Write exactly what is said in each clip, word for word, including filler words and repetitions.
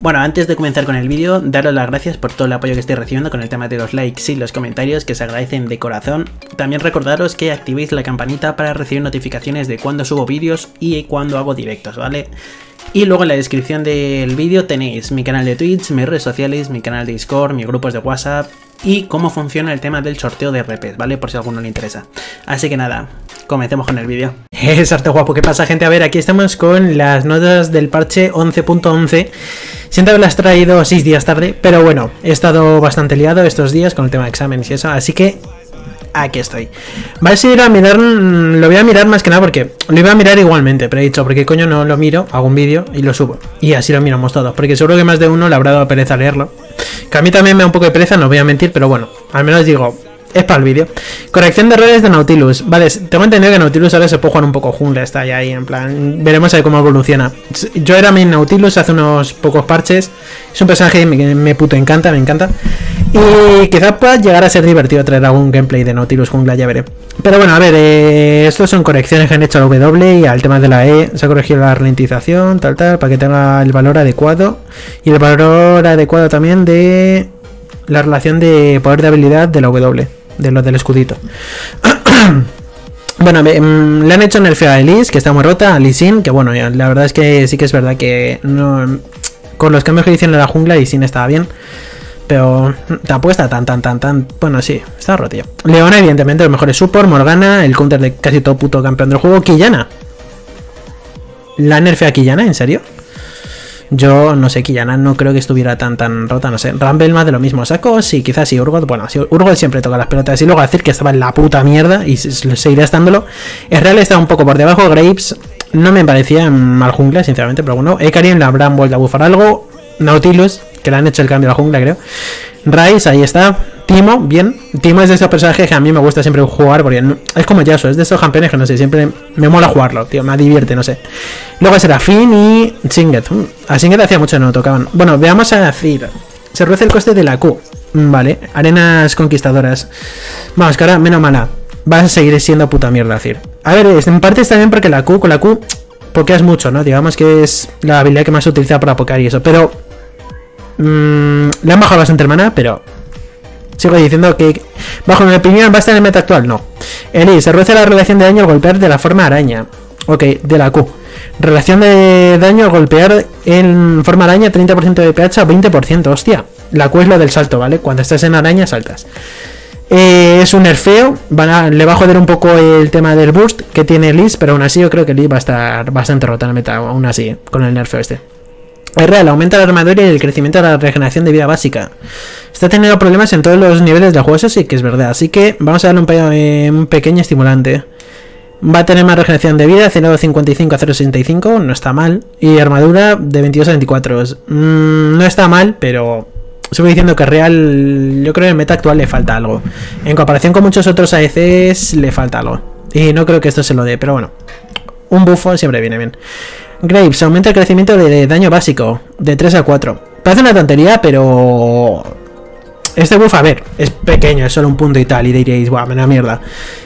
Bueno, antes de comenzar con el vídeo, daros las gracias por todo el apoyo que estoy recibiendo con el tema de los likes y los comentarios, que se agradecen de corazón. También recordaros que activéis la campanita para recibir notificaciones de cuando subo vídeos y cuando hago directos, ¿vale? Y luego en la descripción del vídeo tenéis mi canal de Twitch, mis redes sociales, mi canal de Discord, mis grupos de WhatsApp y cómo funciona el tema del sorteo de R Ps, ¿vale? Por si a alguno le interesa. Así que nada, comencemos con el vídeo. Es arte guapo, ¿qué pasa, gente? A ver, aquí estamos con las notas del parche once punto once. Siento haberlas traído seis días tarde, pero bueno, he estado bastante liado estos días con el tema de exámenes y eso, así que aquí estoy. Vais a ir a mirar, lo voy a mirar más que nada porque lo iba a mirar igualmente, pero he dicho, porque coño no lo miro, hago un vídeo y lo subo. Y así lo miramos todos, porque seguro que más de uno le habrá dado pereza leerlo. Que a mí también me da un poco de pereza, no voy a mentir, pero bueno, al menos digo, es para el vídeo. Corrección de errores de Nautilus. Vale, tengo entendido que Nautilus ahora se puede jugar un poco jungla, está ya ahí, en plan, veremos a ver cómo evoluciona. Yo era mi Nautilus hace unos pocos parches, es un personaje que me, me puto encanta, me encanta. Y quizás pueda llegar a ser divertido traer algún gameplay de Nautilus jungla, ya veré. Pero bueno, a ver, eh, estos son correcciones que han hecho a la W y al tema de la E. Se ha corregido la ralentización, tal, tal, para que tenga el valor adecuado. Y el valor adecuado también de la relación de poder de habilidad de la W, de lo del escudito. Bueno, me, mm, le han hecho nerfear a Elise, que está muy rota, a Lee Sin, que bueno, ya, la verdad es que sí que es verdad que no, con los cambios que hicieron en la jungla, Lee Sin estaba bien. Pero te apuesta tan, tan, tan, tan. Bueno, sí, está roto. Leona, evidentemente, los mejores support. Morgana, el counter de casi todo puto campeón del juego. Quillana. ¿La nerfea Quillana? ¿En serio? Yo no sé, Quillana no creo que estuviera tan, tan rota, no sé. Rumble más de lo mismo. Saco, sí, quizás sí. Urgot, bueno, sí, Urgot siempre toca las pelotas. Y luego decir que estaba en la puta mierda y seguirá estándolo. El Real está un poco por debajo. Graves no me parecía mal jungla, sinceramente, pero bueno. Ekarin la habrán vuelto a bufar algo. Nautilus, que le han hecho el cambio a la jungla, creo. Ryze, ahí está. Timo, bien. Timo es de esos personajes que a mí me gusta siempre jugar, porque no, es como Yasuo, es de esos campeones que no sé, siempre me mola jugarlo, tío, me divierte, no sé. Luego Serafín y Singed. A Singed hacía mucho que no lo tocaban. Bueno, veamos a Cid. Se reduce el coste de la Q. Vale, arenas conquistadoras. Vamos, que ahora, menos mala. Vas a seguir siendo puta mierda, Cid. A ver, en parte está bien porque la Q, con la Q, pokeas mucho, ¿no? Digamos que es la habilidad que más se utiliza para pokear y eso, pero Mm, le han bajado bastante el maná, pero sigo diciendo que, bajo mi opinión, va a estar en el meta actual. No. Elise, se reduce la relación de daño al golpear de la forma araña. Ok, de la Q. Relación de daño al golpear en forma araña, treinta por ciento de P H o veinte por ciento. Hostia, la Q es lo del salto, ¿vale? Cuando estás en araña, saltas. Eh, es un nerfeo. Van a, le va a joder un poco el tema del burst que tiene Elise, pero aún así yo creo que Elise va a estar bastante rota en el meta, aún así, con el nerfeo este. Es real, aumenta la armadura y el crecimiento de la regeneración de vida básica. Está teniendo problemas en todos los niveles del juego, eso sí que es verdad. Así que vamos a darle un, pe un pequeño estimulante. Va a tener más regeneración de vida, cero coma cincuenta y cinco a cero coma sesenta y cinco, no está mal. Y armadura de veintidós a veinticuatro. Mm, no está mal, pero sigo diciendo que real, yo creo que en el meta actual le falta algo. En comparación con muchos otros A D Cs, le falta algo. Y no creo que esto se lo dé, pero bueno. Un buffo siempre viene bien. Graves, aumenta el crecimiento de daño básico de tres a cuatro. Parece una tontería, pero este buff, a ver, es pequeño, es solo un punto y tal. Y diréis, guau, me da mierda.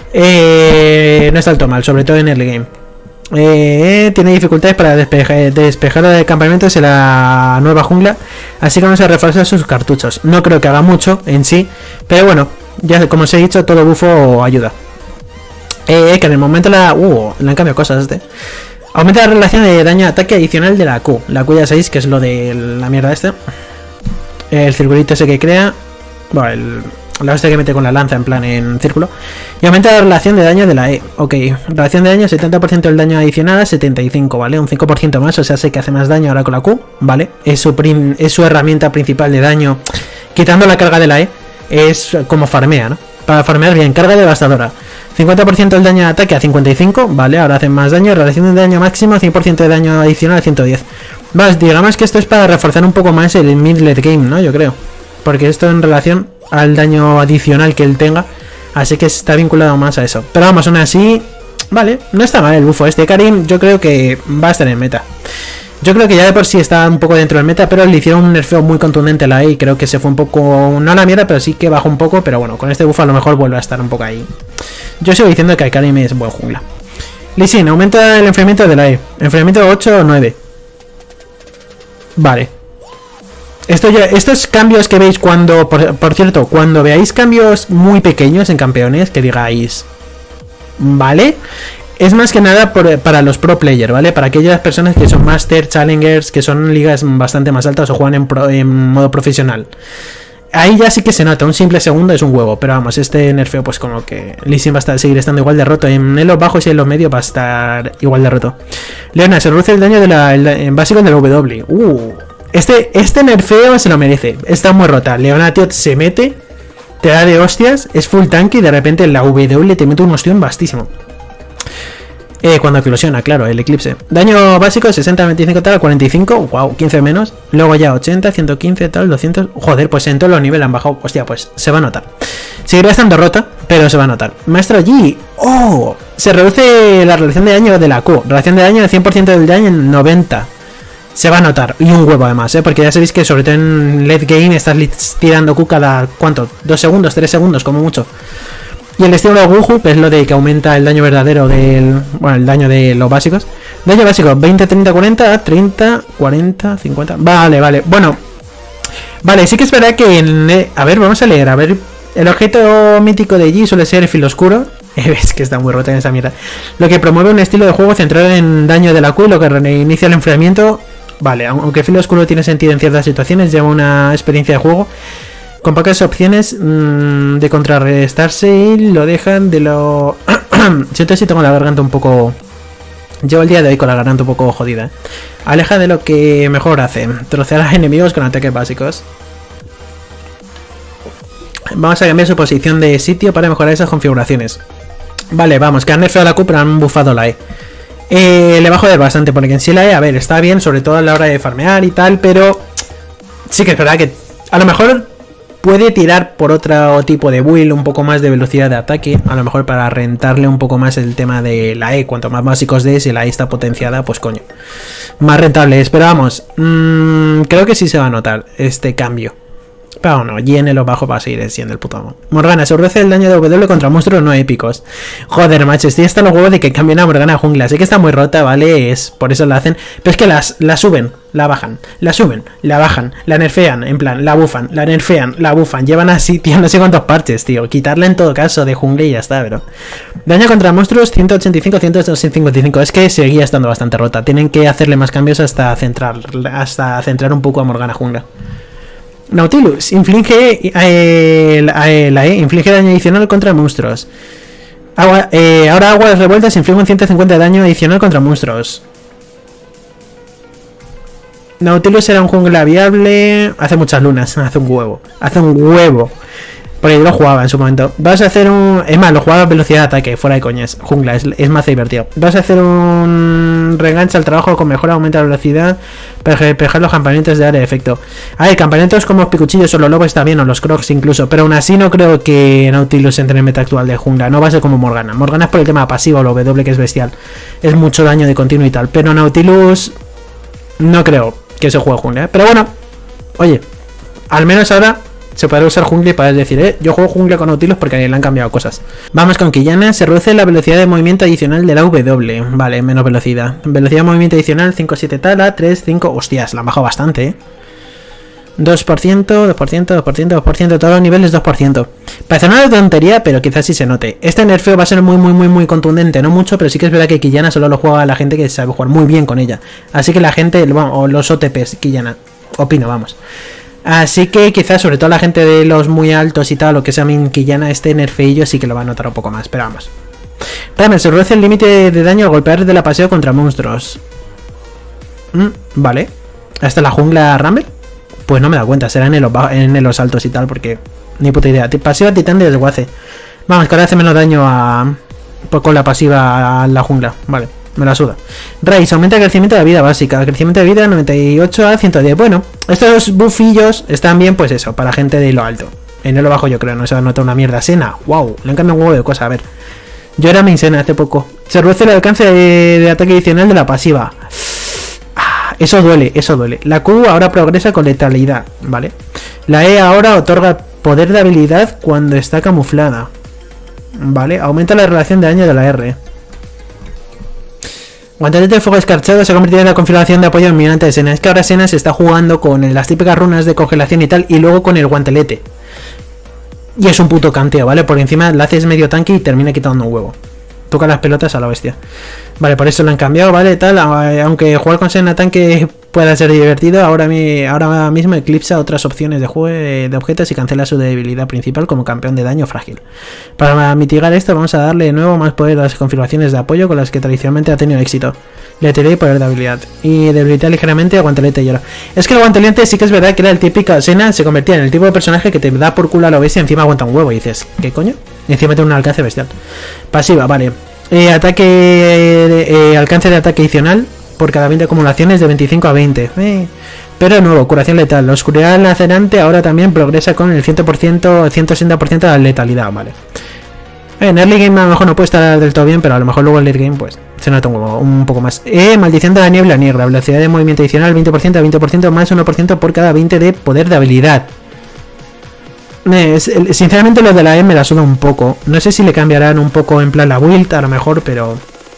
Eh, no está del todo mal, sobre todo en early game. Eh, tiene dificultades para despejar, despejar de campamentos en la nueva jungla, así que vamos a reforzar sus cartuchos. No creo que haga mucho en sí, pero bueno, ya como os he dicho, todo bufo ayuda. Eh, que en el momento la... Uh, le han cambiado cosas este. Aumenta la relación de daño ataque adicional de la Q. La Q ya sabéis que es lo de la mierda este. El circulito ese que crea. Bueno, el, la hostia que mete con la lanza en plan en círculo. Y aumenta la relación de daño de la E. Ok, relación de daño setenta por ciento del daño adicional a setenta y cinco, ¿vale? Un cinco por ciento más, o sea, sé que hace más daño ahora con la Q, ¿vale? Es su, prim, es su herramienta principal de daño. Quitando la carga de la E, es como farmea, ¿no? Para farmear bien, carga devastadora. cincuenta por ciento del daño de ataque a cincuenta y cinco, vale, ahora hacen más daño. Relación de daño máximo, cien por ciento de daño adicional a ciento diez. Vale, digamos que esto es para reforzar un poco más el mid-late game, ¿no? Yo creo. Porque esto en relación al daño adicional que él tenga, así que está vinculado más a eso. Pero vamos, aún así, vale, no está mal el bufo este. Karim, yo creo que va a estar en meta. Yo creo que ya de por sí está un poco dentro del meta, pero le hicieron un nerfeo muy contundente a la E y creo que se fue un poco, no a la mierda, pero sí que bajó un poco, pero bueno, con este buff a lo mejor vuelve a estar un poco ahí. Yo sigo diciendo que Karim es buen jungla. Lee Sin, aumenta el enfriamiento de la E. Enfriamiento ocho o nueve. Vale. Esto ya, estos cambios que veis cuando, por, por cierto, cuando veáis cambios muy pequeños en campeones, que digáis, ¿vale? Es más que nada por, para los pro players, ¿vale? Para aquellas personas que son master, challengers, que son ligas bastante más altas o juegan en, pro, en modo profesional. Ahí ya sí que se nota, un simple segundo es un huevo, pero vamos, este nerfeo pues como que Lee Sin va a estar, seguir estando igual de roto, en los bajos y en los medios va a estar igual de roto. Leona, se reduce el daño de la, el, en básico de la W. Uh, este, este nerfeo se lo merece, está muy rota. Leona, tío, se mete, te da de hostias, es full tanque y de repente la W te mete un ostión vastísimo. Eh, cuando eclosiona, claro, el eclipse. Daño básico, sesenta, veinticinco tal, cuarenta y cinco, wow, quince menos. Luego ya ochenta, ciento quince tal, doscientos. Joder, pues en todos los niveles han bajado. Hostia, pues se va a notar. Seguirá estando rota, pero se va a notar. Maestro Yi, oh, se reduce la relación de daño de la Q. Relación de daño de cien por ciento del daño en noventa. Se va a notar, y un huevo además, ¿eh? Porque ya sabéis que sobre todo en late game estás tirando Q cada, ¿cuánto? Dos segundos, tres segundos, como mucho. Y el estilo Wuhu, que es lo de que aumenta el daño verdadero del... Bueno, el daño de los básicos. Daño básico, veinte, treinta, cuarenta, treinta, cuarenta, cincuenta... Vale, vale, bueno. Vale, sí que es verdad que... En, a ver, vamos a leer, a ver... El objeto mítico de Yi suele ser el filo oscuro. Es que está muy rota en esa mierda. Lo que promueve un estilo de juego centrado en daño de la Q, lo que reinicia el enfriamiento. Vale, aunque filo oscuro tiene sentido en ciertas situaciones, lleva una experiencia de juego con pocas opciones mmm, de contrarrestarse y lo dejan de lo... Siento si tengo la garganta un poco... Llevo el día de hoy con la garganta un poco jodida, ¿eh? Aleja de lo que mejor hace, trocear a enemigos con ataques básicos. Vamos a cambiar su posición de sitio para mejorar esas configuraciones. Vale, vamos, que han nerfeado la Q pero han bufado la E. Eh, le va a joder bastante porque en sí la E, a ver, está bien, sobre todo a la hora de farmear y tal, pero... Sí que es verdad que a lo mejor... Puede tirar por otro tipo de build, un poco más de velocidad de ataque, a lo mejor para rentarle un poco más el tema de la E. Cuanto más básicos des y la E está potenciada, pues coño, más rentable es. Pero vamos, mmm, creo que sí se va a notar este cambio. Pero no, y en los bajos va a seguir siendo el puto amo. Morgana, se reduce el daño de W contra monstruos no épicos. Joder, macho, estoy hasta los huevos de que cambien a Morgana a jungla. Sé que está muy rota, ¿vale? Es por eso la hacen. Pero es que las, la suben, la bajan, la suben, la bajan, la nerfean, en plan, la bufan, la nerfean, la bufan. Llevan así, tío, no sé cuántos parches, tío. Quitarla en todo caso de jungla y ya está, bro. Daño contra monstruos ciento ochenta y cinco, ciento cincuenta y cinco. Es que seguía estando bastante rota. Tienen que hacerle más cambios hasta centrar, hasta centrar un poco a Morgana jungla. Nautilus, inflige eh, la, eh, la E, inflige daño adicional contra monstruos. Agua, eh, ahora aguas revueltas infligen ciento cincuenta de daño adicional contra monstruos. Nautilus era un jungla viable. Hace muchas lunas, hace un huevo. Hace un huevo. Porque yo lo jugaba en su momento. Vas a hacer un... Es más, lo jugaba a velocidad de ataque, fuera de coñas. Jungla, es, es más divertido. Vas a hacer un... Reenganche al trabajo con mejor aumento de velocidad para despejar los campamentos de área de efecto. A ver, campamentos como los picuchillos o los lobos está bien, o los crocs incluso. Pero aún así no creo que Nautilus entre en el meta actual de jungla. No va a ser como Morgana. Morgana es por el tema pasivo, lo W que es bestial. Es mucho daño de continuo y tal. Pero Nautilus... No creo que se juegue jungla, ¿eh? Pero bueno, oye, al menos ahora... Se puede usar jungla y puedes decir, eh, yo juego jungla con Nautilus porque le han cambiado cosas. Vamos con Quillana, se reduce la velocidad de movimiento adicional de la W. Vale, menos velocidad. Velocidad de movimiento adicional, cinco, siete tala, tres, cinco. Hostias, la han bajado bastante, eh. dos por ciento, dos por ciento, dos por ciento, dos por ciento, todos los niveles dos por ciento. Parece una tontería, pero quizás sí se note. Este nerfeo va a ser muy, muy, muy, muy contundente. No mucho, pero sí que es verdad que Quillana solo lo juega la gente que sabe jugar muy bien con ella. Así que la gente, bueno, o los O T Ps, Quillana, opino, vamos. Así que quizás sobre todo la gente de los muy altos y tal, o que sea min Quillana, este nerfeillo sí que lo va a notar un poco más, pero vamos. Ramel, se reduce el límite de daño al golpear de la paseo contra monstruos. Mm, vale. ¿Hasta la jungla Ramel? Pues no me da cuenta, será en los, en los altos y tal, porque ni puta idea. Pasiva titán de desguace. Vamos, que ahora hace menos daño a... Pues con la pasiva a la jungla, vale. Me la suda. Raíz, aumenta el crecimiento de vida básica. Crecimiento de vida noventa y ocho a ciento diez. Bueno, estos buffillos están bien, pues eso, para gente de lo alto. En lo bajo yo creo, no se nota una mierda. Sena, wow, le han cambiado un huevo de cosas. A ver, yo era mi Sena hace poco. Se reduce el alcance de, de ataque adicional de la pasiva. Ah, eso duele, eso duele. La Q ahora progresa con letalidad, ¿vale? La E ahora otorga poder de habilidad cuando está camuflada. Vale, aumenta la relación de daño de la R. Guantelete de fuego escarchado se ha convertido en la configuración de apoyo dominante de Senna. Es que ahora Senna se está jugando con las típicas runas de congelación y tal, y luego con el guantelete. Y es un puto canteo, ¿vale? Por encima le haces medio tanque y termina quitando un huevo. Toca las pelotas a la bestia. Vale, por eso lo han cambiado, ¿vale? Tal, aunque jugar con Senna tanque pueda ser divertido, ahora, mi, ahora mismo eclipsa otras opciones de juego de objetos y cancela su debilidad principal como campeón de daño frágil. Para mitigar esto vamos a darle de nuevo más poder a las configuraciones de apoyo con las que tradicionalmente ha tenido éxito. Le tiré poder de habilidad y debilitar ligeramente a guantelete y hielo. Es que el guantelete sí que es verdad que era el típico Senna, se convertía en el tipo de personaje que te da por culo a la bestia y encima aguanta un huevo y dices, ¿qué coño? Y encima tiene un alcance bestial. Pasiva, vale. Eh, ataque eh, alcance de ataque adicional por cada veinte acumulaciones de veinticinco a veinte. Eh. Pero de nuevo, curación letal. La oscuridad lacerante ahora también progresa con el cien por ciento, ciento sesenta por ciento de la letalidad, vale. En early game a lo mejor no puede estar del todo bien, pero a lo mejor luego en late game pues se nota un, un poco más. Eh, maldición de la niebla negra. Velocidad de movimiento adicional veinte por ciento a veinte por ciento más uno por ciento por cada veinte de poder de habilidad. Eh, sinceramente lo de la E me la suda un poco. No sé si le cambiarán un poco en plan la build a lo mejor, pero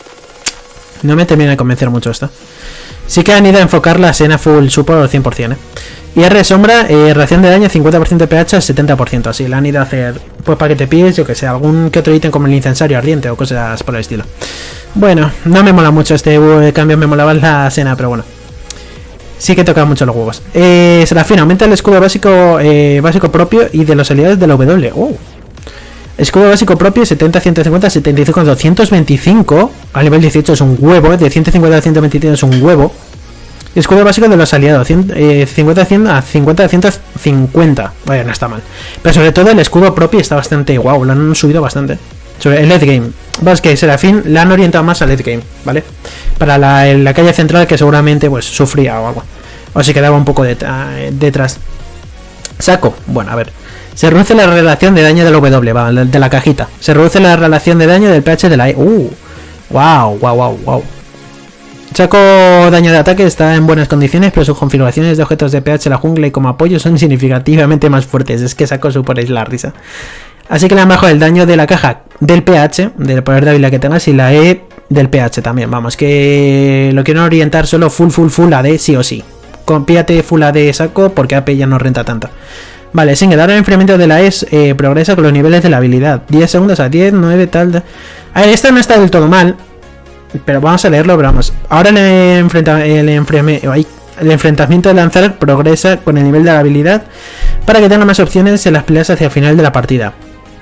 no me termina de convencer mucho esto. Sí que han ido a enfocar la Senna full support al cien por ciento, ¿eh? Y R sombra, eh, reacción de daño cincuenta por ciento de pH, setenta por ciento. Así, la han ido a hacer pues para que te pilles, yo que sé, algún que otro ítem como el incensario ardiente o cosas por el estilo. Bueno, no me mola mucho este uh, cambio, me molaba la Senna, pero bueno. Sí que toca mucho los huevos. Eh, Serafín, aumenta el escudo básico eh, básico propio y de los aliados de la W. Uh. Escudo básico propio setenta, ciento cincuenta, setenta y cinco, doscientos veinticinco. Al nivel dieciocho es un huevo. De ciento cincuenta a ciento veinticinco es un huevo. Escudo básico de los aliados cien, eh, cincuenta a cien a cincuenta a ciento cincuenta. Vaya, no está mal. Pero sobre todo el escudo propio está bastante guau. Wow, lo han subido bastante. Sobre el late game. Vas que Serafín la han orientado más al late game, ¿vale? Para la, la calle central que seguramente pues sufría o algo. O se quedaba un poco de, uh, detrás. Saco. Bueno, a ver. Se reduce la relación de daño del W, va, de la cajita. Se reduce la relación de daño del pH de la E. Uh. Wow, wow, wow, wow. Saco daño de ataque está en buenas condiciones, pero sus configuraciones de objetos de pH, la jungla y como apoyo son significativamente más fuertes. Es que Saco suponéis la risa. Así que le han bajado el daño de la caja del pH, del poder de habilidad que tengas, y la E del pH también. Vamos, que lo quieren orientar solo full, full, full A D, sí o sí. Compíate full A D Saco porque A P ya no renta tanto. Vale, sin ahora el enfriamiento de la E S eh, progresa con los niveles de la habilidad. diez segundos a diez, nueve, tal. A ver, esta no está del todo mal. Pero vamos a leerlo, pero vamos. Ahora el, enfrenta el, enfreme el enfrentamiento de lanzar progresa con el nivel de la habilidad para que tenga más opciones en las peleas hacia el final de la partida.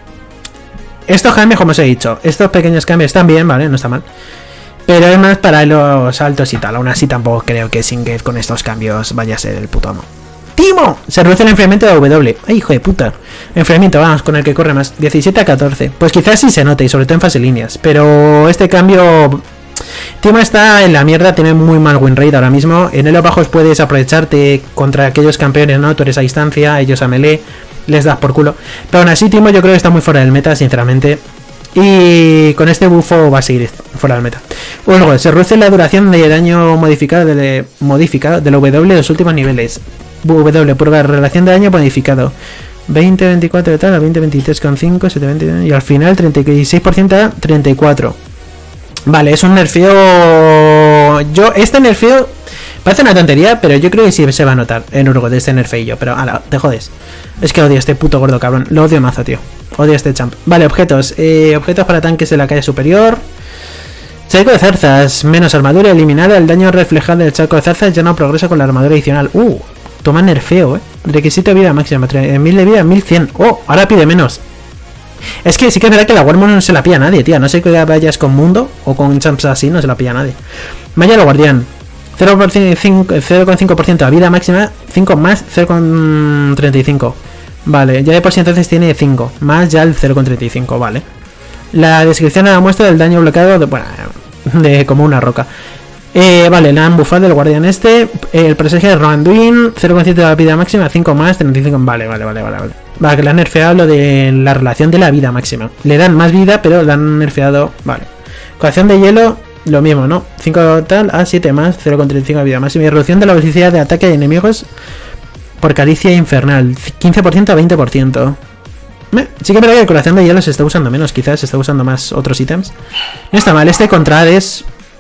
Estos cambios, como os he dicho, estos pequeños cambios están bien, ¿vale? No está mal. Pero es más para los saltos y tal. Aún así tampoco creo que Singed con estos cambios vaya a ser el puto amo. ¡Timo! Se reduce el enfriamiento de W. ¡Ay, hijo de puta! Enfriamiento, vamos, con el que corre más. diecisiete a catorce. Pues quizás sí se note, y sobre todo en fase líneas. Pero este cambio... Timo está en la mierda, tiene muy mal win rate ahora mismo. En elos bajos puedes aprovecharte contra aquellos campeones, ¿no? Tú eres a distancia, ellos a melee, les das por culo. Pero aún así Timo yo creo que está muy fuera del meta, sinceramente. Y con este bufo va a seguir fuera del meta. Luego, se reduce la duración de daño modificado de, modificado del W de los últimos niveles. W por la relación de daño modificado. veinte, veinticuatro de tal, a veinte, veintitrés coma cinco, siete, veinte, y al final treinta y seis por ciento a treinta y cuatro. Vale, es un nerfeo. Yo, este nerfeo parece una tontería, pero yo creo que sí se va a notar en Urgo de este nerfeillo. Pero, ala, te jodes. Es que odio a este puto gordo cabrón. Lo odio mazo, tío. Odio a este champ. Vale, objetos. Eh, objetos para tanques de la calle superior. Charco de zarzas. Menos armadura. Eliminar el daño reflejado del charco de zarzas. Ya no progresa con la armadura adicional. Uh, toma nerfeo, eh. Requisito de vida máxima. mil de vida, mil cien. Oh, ahora pide menos. Es que sí que es verdad que la Wormhole no se la pilla a nadie, tía. No sé que vayas con Mundo o con champs así, no se la pilla a nadie. Maya lo guardián. cero coma cinco por ciento a vida máxima, cinco más cero coma treinta y cinco. Vale, ya de por sí entonces tiene cinco. Más ya el cero coma treinta y cinco, vale. La descripción de la muestra del daño bloqueado de, bueno, de como una roca. Eh, vale, la han bufado el guardián este. El presagio de Randuin, cero coma siete de la vida máxima, cinco más, treinta y cinco. Vale, vale, vale, vale, vale. Vale, que le han nerfeado lo de la relación de la vida máxima. Le dan más vida, pero le han nerfeado. Vale. Coacción de hielo, lo mismo, ¿no? cinco tal, a siete más, cero coma treinta y cinco de vida máxima. Y reducción de la velocidad de ataque de enemigos por caricia infernal, quince por ciento a veinte por ciento. Eh, sí que es verdad que el corazón de hielo se está usando menos, quizás se está usando más otros ítems. No está mal, este contra Hades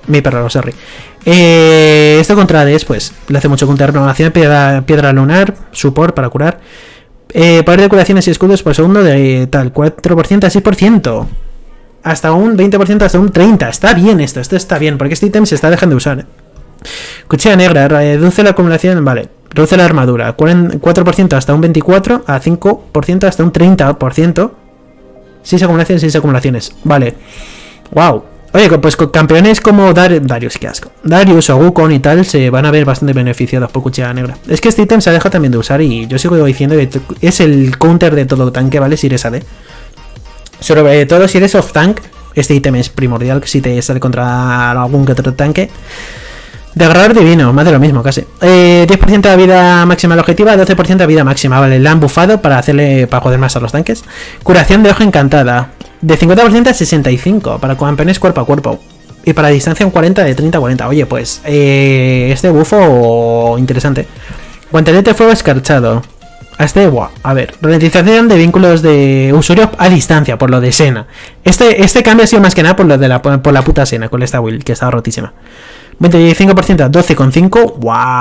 Mi perro, sorry. Eh, esto contra Hades, pues le hace mucho counter. Renovación de piedra, piedra lunar, support para curar. Eh, poder de curaciones y escudos por segundo de tal, cuatro por ciento a seis por ciento. Hasta un veinte por ciento, hasta un treinta por ciento. Está bien esto, esto está bien, porque este ítem se está dejando de usar. ¿eh? Cuchilla negra, reduce la acumulación, vale. Reduce la armadura, cuatro por ciento hasta un veinticuatro por ciento, a cinco por ciento hasta un treinta por ciento. seis acumulaciones, seis acumulaciones. Vale. Wow. Oye, pues con campeones como Dar Darius, qué asco. Darius o Wukong y tal se van a ver bastante beneficiados por cuchilla negra. Es que este ítem se ha dejado también de usar y yo sigo diciendo que es el counter de todo tanque, ¿vale? Si eres A D. Sobre todo si eres off tank, este ítem es primordial si te sale contra algún que otro tanque. Degradador divino, más de lo mismo casi. Eh, diez por ciento de vida máxima la objetiva, doce por ciento de vida máxima, vale. La han bufado para hacerle para joder más a los tanques. Curación de hoja encantada. De cincuenta por ciento a sesenta y cinco por ciento para campeones cuerpo a cuerpo. Y para distancia un cuarenta de treinta a cuarenta. Oye, pues eh, este bufo interesante. Guantelete de fuego escarchado. A este, wow, a ver. Ralentización de vínculos de usuario a distancia, por lo de Senna. Este, este cambio ha sido más que nada por lo de la, por la puta Senna con esta build, que estaba rotísima. veinticinco por ciento a doce coma cinco.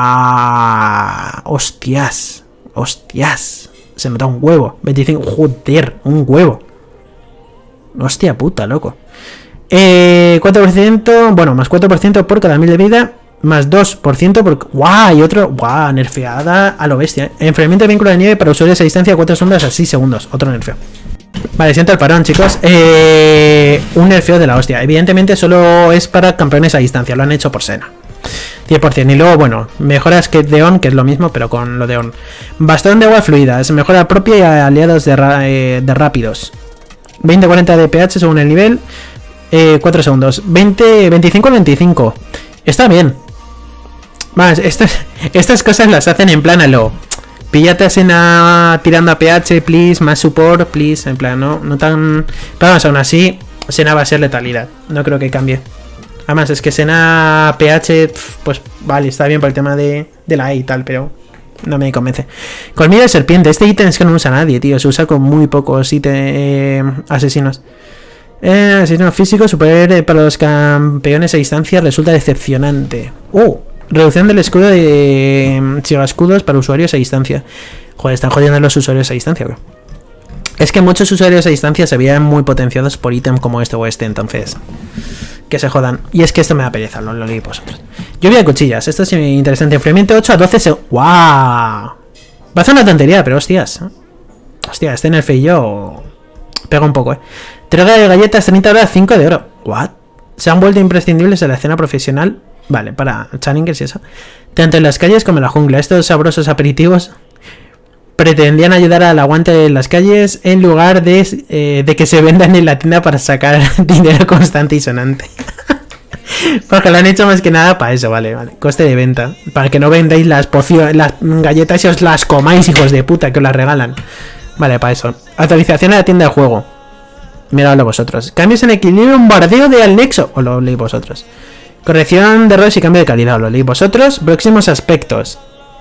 ¡Guau! Hostias. Hostias. Se nota un huevo. veinticinco. Joder, un huevo. Hostia puta, loco. Eh, cuatro por ciento. Bueno, más cuatro por ciento por cada mil de vida. Más dos por ciento por... ¡Guau! Y otro... ¡Guau! Nerfeada a lo bestia. ¿eh? Enfriamiento de vínculo de nieve para usuarios a distancia cuatro sombras a seis segundos. Otro nerfeo. Vale, siento el parón, chicos. Eh, un nerfeo de la hostia. Evidentemente solo es para campeones a distancia. Lo han hecho por Senna. diez por ciento. Y luego, bueno, mejoras que de On, que es lo mismo, pero con lo de On. Bastón de agua fluida. Es mejora propia y aliados de, ra eh, de rápidos. veinte a cuarenta de P H según el nivel. Eh, cuatro segundos. veinte, veinticinco a veinticinco. Está bien. Más, estas, estas cosas las hacen en plan a lo... Píllate a Senna tirando a P H, please, más support, please, en plan, no, no tan... Pero vamos, aún así, Senna va a ser letalidad, no creo que cambie. Además, es que Senna P H, pues vale, está bien por el tema de, de la E y tal, pero no me convence. Colmillo de serpiente, este ítem es que no usa nadie, tío, se usa con muy pocos ítem, eh, asesinos. Eh, asesino físico, super eh, para los campeones a distancia resulta decepcionante. Uh, reducción del escudo de eh, escudos para usuarios a distancia. Joder, están jodiendo a los usuarios a distancia, bro. Es que muchos usuarios a distancia se veían muy potenciados por ítem como este o este, entonces... Que se jodan. Y es que esto me da pereza, lo, lo leí vosotros. Lluvia de cuchillas, esto es interesante. Enfriamiento ocho a doce segundos. ¡Guau! Va a ser una tontería, pero hostias. Hostia, este nerfeillo pega un poco, eh. Entrega de galletas treinta horas, cinco de oro. ¿What? Se han vuelto imprescindibles en la escena profesional. Vale, para challengers y eso. Tanto en las calles como en la jungla. Estos sabrosos aperitivos pretendían ayudar al aguante de las calles en lugar de, eh, de que se vendan en la tienda para sacar dinero constante y sonante. Porque lo han hecho más que nada para eso, vale, vale. Coste de venta. Para que no vendáis las pociones, las galletas y os las comáis, hijos de puta, que os las regalan. Vale, para eso. Actualización a la tienda de juego. Miradlo vosotros. Cambios en equilibrio, bombardeo de al nexo. O lo leí vosotros. Corrección de errores y cambio de calidad. O lo leí vosotros. Próximos aspectos.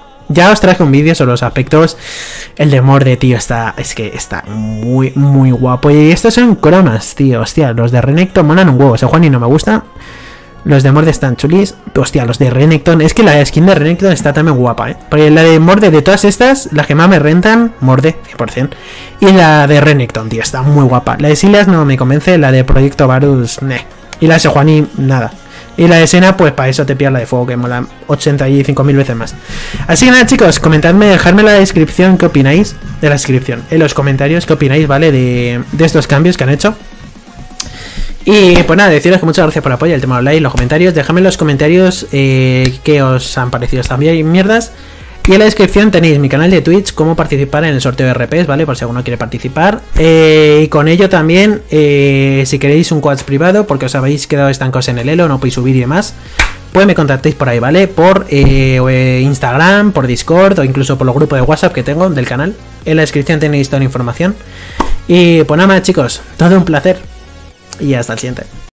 Ya os traje un vídeo sobre los aspectos. El de Morde, tío, está... Es que está muy, muy guapo. Y estos son cromas, tío. Hostia, los de Renekton molan un huevo. Ese Juan y no me gusta. Los de Morde están chulis. Hostia, los de Renekton. Es que la skin de Renekton está también guapa, ¿eh? Porque la de Morde, de todas estas, las que más me rentan, Morde, cien por ciento. Y la de Renekton, tío, está muy guapa. La de Silas no me convence. La de Proyecto Varus, ne. Y la de Sejuani, nada. Y la de Senna, pues para eso te pillas la de fuego, que mola ochenta y cinco mil veces más. Así que nada, chicos, comentadme, dejadme en la descripción qué opináis. De la descripción, en los comentarios, qué opináis, ¿vale? De, de estos cambios que han hecho. Y pues nada, deciros que muchas gracias por el apoyo, el tema de like, los comentarios. Dejadme en los comentarios eh, qué os han parecido estas mierdas. Y en la descripción tenéis mi canal de Twitch, cómo participar en el sorteo de R Ps, ¿vale? Por si alguno quiere participar. Eh, y con ello también, eh, si queréis un quads privado, porque os habéis quedado estancados en el elo, no podéis subir y demás, pues me contactéis por ahí, ¿vale? Por eh, Instagram, por Discord o incluso por los grupos de WhatsApp que tengo del canal. En la descripción tenéis toda la información. Y pues nada más, chicos, todo un placer. Y hasta el siguiente.